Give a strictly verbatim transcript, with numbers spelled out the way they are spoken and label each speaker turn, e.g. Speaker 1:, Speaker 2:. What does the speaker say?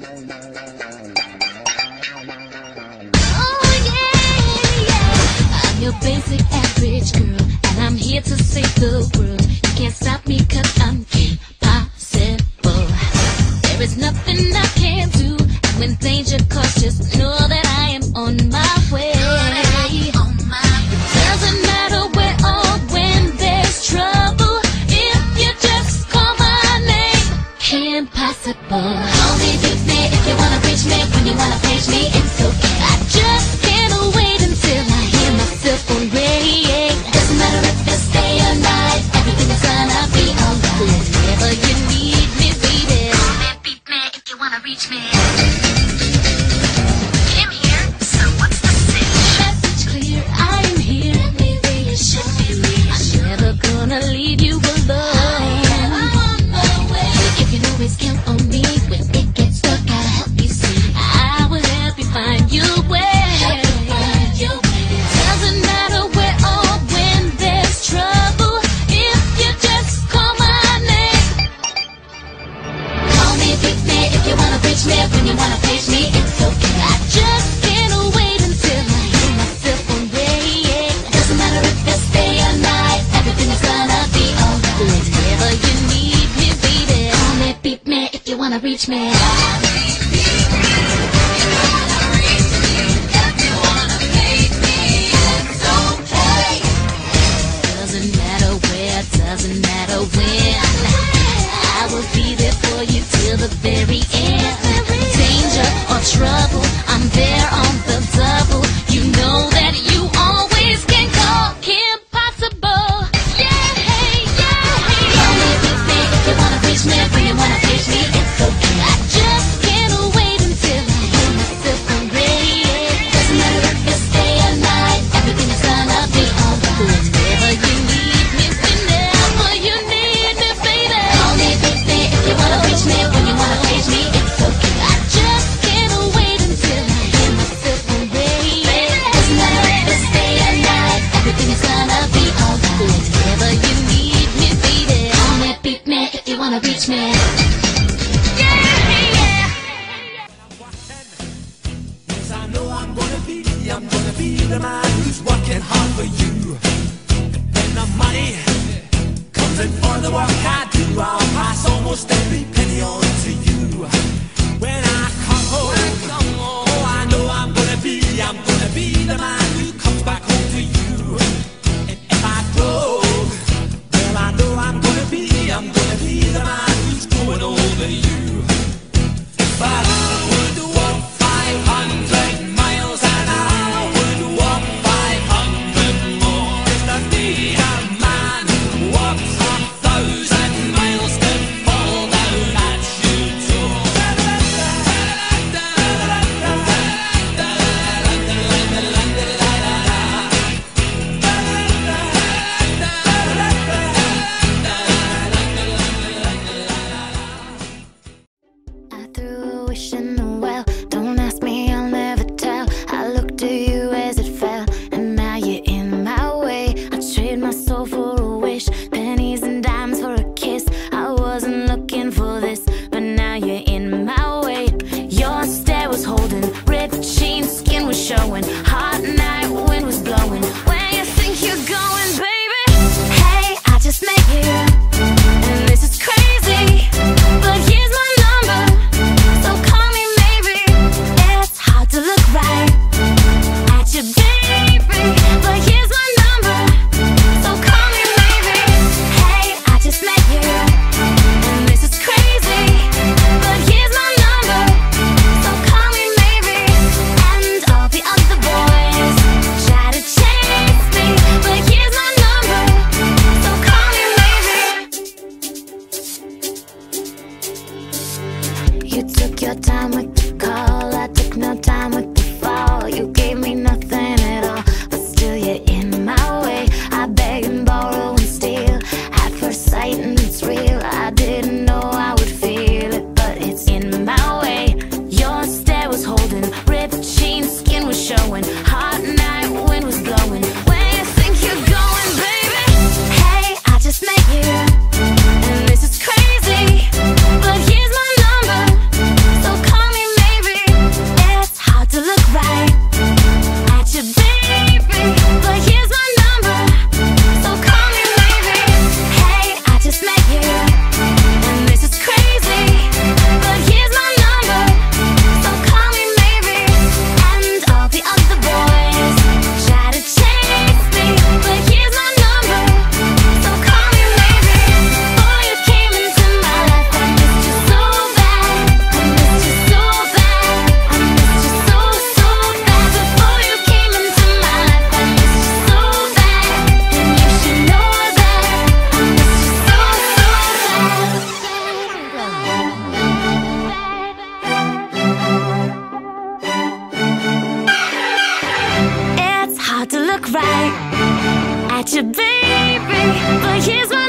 Speaker 1: Your basic average girl, and I'm here to save the world. You can't stop me cause I'm impossible. There is nothing I can do, and when danger calls, just know that I am on my way. It doesn't matter where or when there's trouble, if you just call my name. Impossible. Call me, beat me if you wanna reach me, when you wanna page me, it's okay. I just can't wait until I hear myself on radio. Doesn't matter if it's day or night, everything is gonna be alright. Whenever you need me, baby. Call me, beat me if you wanna reach me. I'm here, so what's the sitch? Message clear, I am here. Maybe you should be reached. I'm never gonna leave you alone. I'm on my way. You can always count on me when it gets stuck. I'll help you see. I will help you find your way. Doesn't matter where or when there's trouble, if you just call my name. Call me, beat me if you wanna reach me, when you wanna page me, it's okay. I just can't wait until I hear myself on radio. Doesn't matter if it's day or night, everything is gonna be alright. Whenever you need me, baby. Call me, beat me if you wanna reach me. Doesn't matter when, I will be there for you till the very end. Danger or trouble, I'm there on the double. You know that you always can call. Impossible. Yeah, hey, yeah, hey. Call me, beat me if you wanna reach me, when you wanna page me, it's okay. I just can't wait until I hear myself on radio. Doesn't matter if it's day or night, everything is gonna be alright. Whenever you need me, whenever you need me, baby. Call me, beat me if you wanna reach me, when you wanna page me, it's okay. I just can't wait until I hear myself on radio. Doesn't matter if it's day or night, everything is gonna be alright. Whenever you need me, baby. Call me, beat me if you wanna reach me.
Speaker 2: I know I'm gonna be, I'm gonna be the man who's working hard for you. When the money comes in for the work I do, I'll pass almost every penny on to you. When I come home, oh, I know I'm gonna be, I'm gonna be the man who comes back home to you. And if I drove, well, I know I'm gonna be, I'm gonna be the man who's going over you. But I would walk five hundred miles and I would walk five hundred more just to be a man who walks a thousand miles to fall down at your door.
Speaker 1: I threw a wish in the well. Don't ask me, I'll never tell. I looked to you as it fell, and now you're in my way. I trade my soul for a wish, pennies and dimes for a kiss. I wasn't looking for this, but now you're in my way. Your stare was holding, ripped jeans, skin was showing. Hot night, wind was blowing. Where you think you're going, baby? Hey, I just met you, and this is crazy, but here's my number, so call me maybe. It's hard to look right at you, baby, but here's my number, so call me maybe. Hey, I just met you, and this is crazy, but here's my number, so call me maybe. And all the other boys try to chase me, but here's my number, so call me maybe. You took your time with the call, I took no time with the fall. You gave me nothing at all, but still you're in my way. I beg and borrow and steal at first sight, and it's real. I didn't know I would feel it, but it's in my way. Your stare was holding, ripped jeans, skin was showing. Hot night, wind was blowing. Where you think you're going, baby? Hey, I just met you, and this is crazy, but here's my number, so call me got you, baby, but here's my